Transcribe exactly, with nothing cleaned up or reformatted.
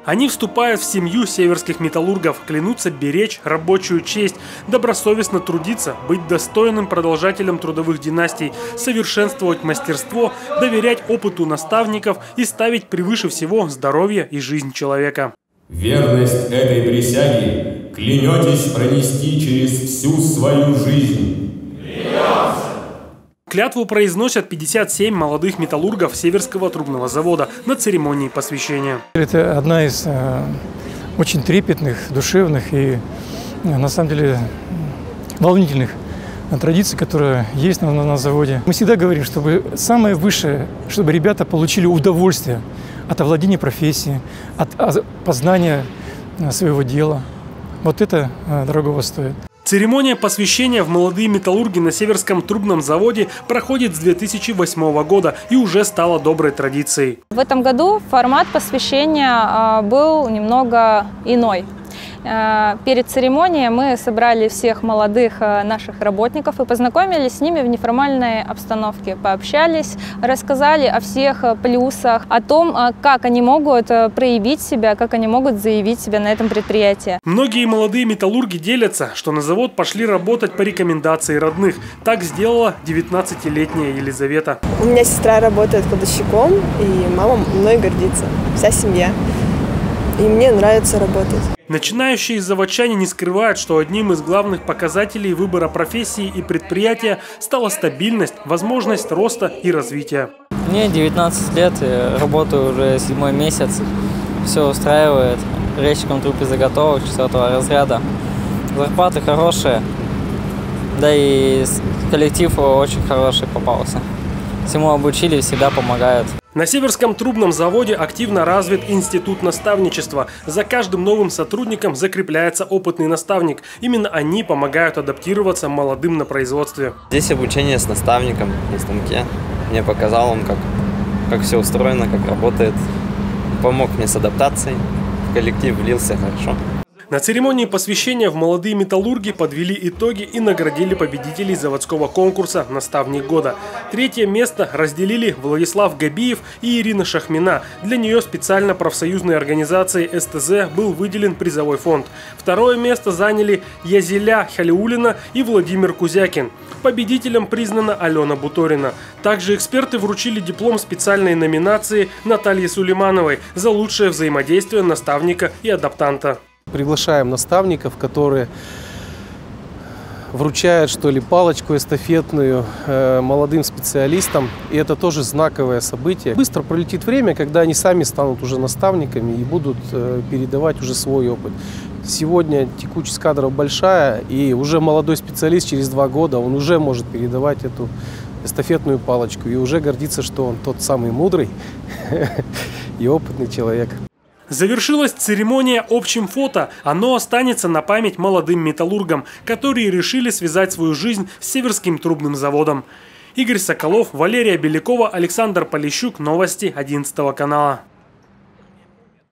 Они вступают в семью северских металлургов, клянутся беречь рабочую честь, добросовестно трудиться, быть достойным продолжателем трудовых династий, совершенствовать мастерство, доверять опыту наставников и ставить превыше всего здоровье и жизнь человека. Верность этой присяги клянетесь пронести через всю свою жизнь. Клянемся! Клятву произносят пятьдесят семь молодых металлургов Северского трубного завода на церемонии посвящения. Это одна из э, очень трепетных, душевных и, э, на самом деле, волнительных традиций, которая есть на, на, на заводе. Мы всегда говорим, чтобы самое высшее, чтобы ребята получили удовольствие от овладения профессией, от познания своего дела. Вот это э, дорогого стоит. Церемония посвящения в молодые металлурги на Северском трубном заводе проходит с две тысячи восьмого года и уже стала доброй традицией. В этом году формат посвящения был немного иной. Перед церемонией мы собрали всех молодых наших работников и познакомились с ними в неформальной обстановке. Пообщались, рассказали о всех плюсах, о том, как они могут проявить себя, как они могут заявить себя на этом предприятии. Многие молодые металлурги делятся, что на завод пошли работать по рекомендации родных. Так сделала девятнадцатилетняя Елизавета. У меня сестра работает кладовщиком, и мама мной гордится, вся семья. И мне нравится работать. Начинающие заводчане не скрывают, что одним из главных показателей выбора профессии и предприятия стала стабильность, возможность роста и развития. Мне девятнадцать лет, я работаю уже седьмой месяц, все устраивает. Резчиком труб и заготовок четвертого разряда. Зарплаты хорошие, да и коллектив очень хороший попался. Всему обучили, всегда помогают. На Северском трубном заводе активно развит институт наставничества. За каждым новым сотрудником закрепляется опытный наставник. Именно они помогают адаптироваться молодым на производстве. Здесь обучение с наставником на станке. Мне показал он, как, как все устроено, как работает. Помог мне с адаптацией. В коллектив влился хорошо. На церемонии посвящения в молодые металлурги подвели итоги и наградили победителей заводского конкурса «Наставник года». Третье место разделили Владислав Габиев и Ирина Шахмина. Для нее специально профсоюзной организацией эс тэ зэ был выделен призовой фонд. Второе место заняли Язиля Халиулина и Владимир Кузякин. Победителем признана Алена Буторина. Также эксперты вручили диплом специальной номинации Наталье Сулеймановой за лучшее взаимодействие наставника и адаптанта. Приглашаем наставников, которые вручают, что ли, палочку эстафетную э, молодым специалистам. И это тоже знаковое событие. Быстро пролетит время, когда они сами станут уже наставниками и будут э, передавать уже свой опыт. Сегодня текучесть кадров большая, и уже молодой специалист через два года, он уже может передавать эту эстафетную палочку и уже гордиться, что он тот самый мудрый и опытный человек. Завершилась церемония общим фото. Оно останется на память молодым металлургам, которые решили связать свою жизнь с Северским трубным заводом. Игорь Соколов, Валерия Белякова, Александр Полищук. Новости одиннадцатого канала.